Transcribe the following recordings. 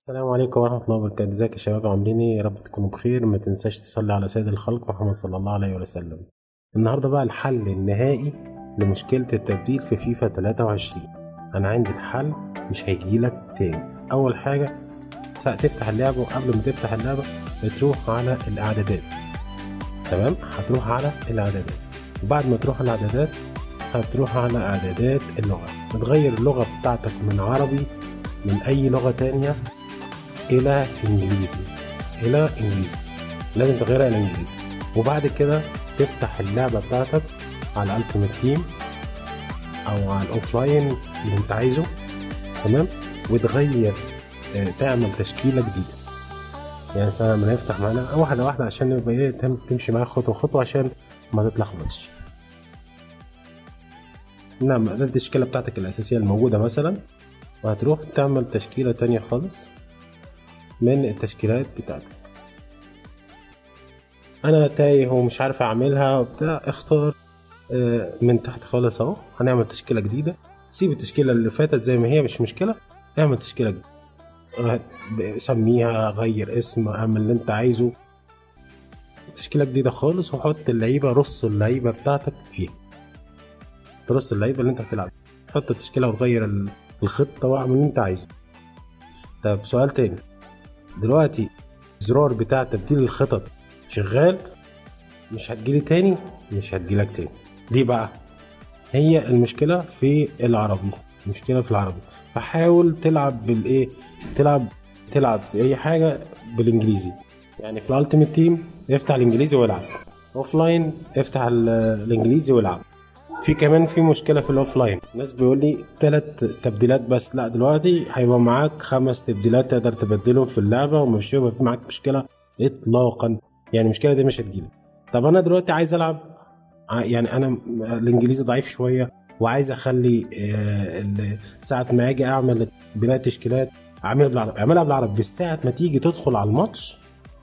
السلام عليكم ورحمة الله وبركاته. ازيك يا شباب، عاملين ايه؟ يا رب تكونوا بخير. ما تنساش تصلي على سيد الخلق محمد صلى الله عليه وسلم. النهاردة بقى الحل النهائي لمشكلة التبديل في فيفا 23. انا عندي الحل مش هيجيلك تاني. اول حاجة تفتح اللعبة، وقبل ما تفتح اللعبة بتروح على الاعدادات. تمام، هتروح على الاعدادات، وبعد ما تروح على الاعدادات هتروح على اعدادات اللغة، بتغير اللغة بتاعتك من عربي من اي لغة تانية الى انجليزي. لازم تغيرها الى انجليزي. وبعد كده تفتح اللعبة بتاعتك على التيمت تيم او على الاوفلاين اللي انت عايزه. تمام، وتغير تعمل تشكيلة جديدة. يعني مثلا لما نفتح معانا واحدة واحدة عشان نبقى ايه تمشي معاك خطوة خطوة عشان ما تتلخبطش. نعم، ده التشكيلة بتاعتك الأساسية الموجودة مثلا، وهتروح تعمل تشكيلة تانية خالص من التشكيلات بتاعتك. انا تايه ومش عارف اعملها وبتاع، اختار من تحت خالص اهو. هنعمل تشكيله جديده، سيب التشكيله اللي فاتت زي ما هي، مش مشكله. اعمل تشكيله جديده، سميها، غير اسم، اعمل اللي انت عايزه. تشكيله جديده خالص، وحط اللعيبه، رص اللعيبه بتاعتك فيها، ترص اللعيبه اللي انت هتلعب، حط التشكيله وتغير الخطه واعمل اللي انت عايزه. طب سؤال تاني، دلوقتي الزرار بتاع تبديل الخطط شغال، مش هتجيلي تاني، مش هتجيلك تاني. ليه بقى؟ هي المشكلة في العربي، فحاول تلعب بالايه، تلعب في اي حاجة بالانجليزي. يعني في الالتيميت تيم افتح الانجليزي والعب، اوفلاين افتح الانجليزي والعب. في كمان في مشكلة في الاوفلاين، ناس بيقول لي 3 تبديلات بس، لا دلوقتي هيبقى معاك 5 تبديلات تقدر تبدلهم في اللعبة، ومش هيبقى في معاك مشكلة اطلاقا. يعني المشكلة دي مش هتجيلك. طب انا دلوقتي عايز العب، يعني انا الانجليزي ضعيف شويه، وعايز اخلي ساعه ما اجي اعمل بناء تشكيلات اعملها بالعربي، بس ساعه ما تيجي تدخل على الماتش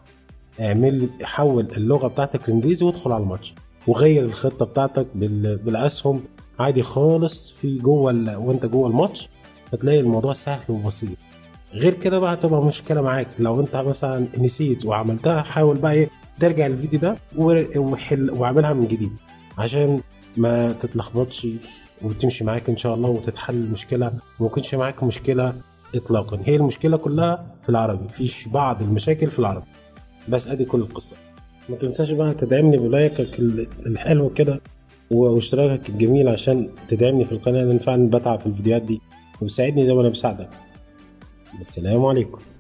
حول اللغه بتاعتك الانجليزي وادخل على الماتش، وغير الخطه بتاعتك بالاسهم عادي خالص في جوه وانت جوه الماتش، هتلاقي الموضوع سهل وبسيط. غير كده بقى هتبقى مشكله معاك لو انت مثلا نسيت وعملتها. حاول بقى ايه، ترجع الفيديو ده واعملها من جديد عشان ما تتلخبطش، وتمشي معاك ان شاء الله وتتحل المشكله، وما يكونش معاك مشكله اطلاقا. هي المشكله كلها في العربي، في بعض المشاكل في العربي بس، ادي كل القصه. ما تنساش بقى تدعمني بلايكك الحلو كده واشتراكك الجميل عشان تدعمني في القناه، لان فعلا بتعب في الفيديوهات دي، وساعدني زي ما انا بساعدك. السلام عليكم.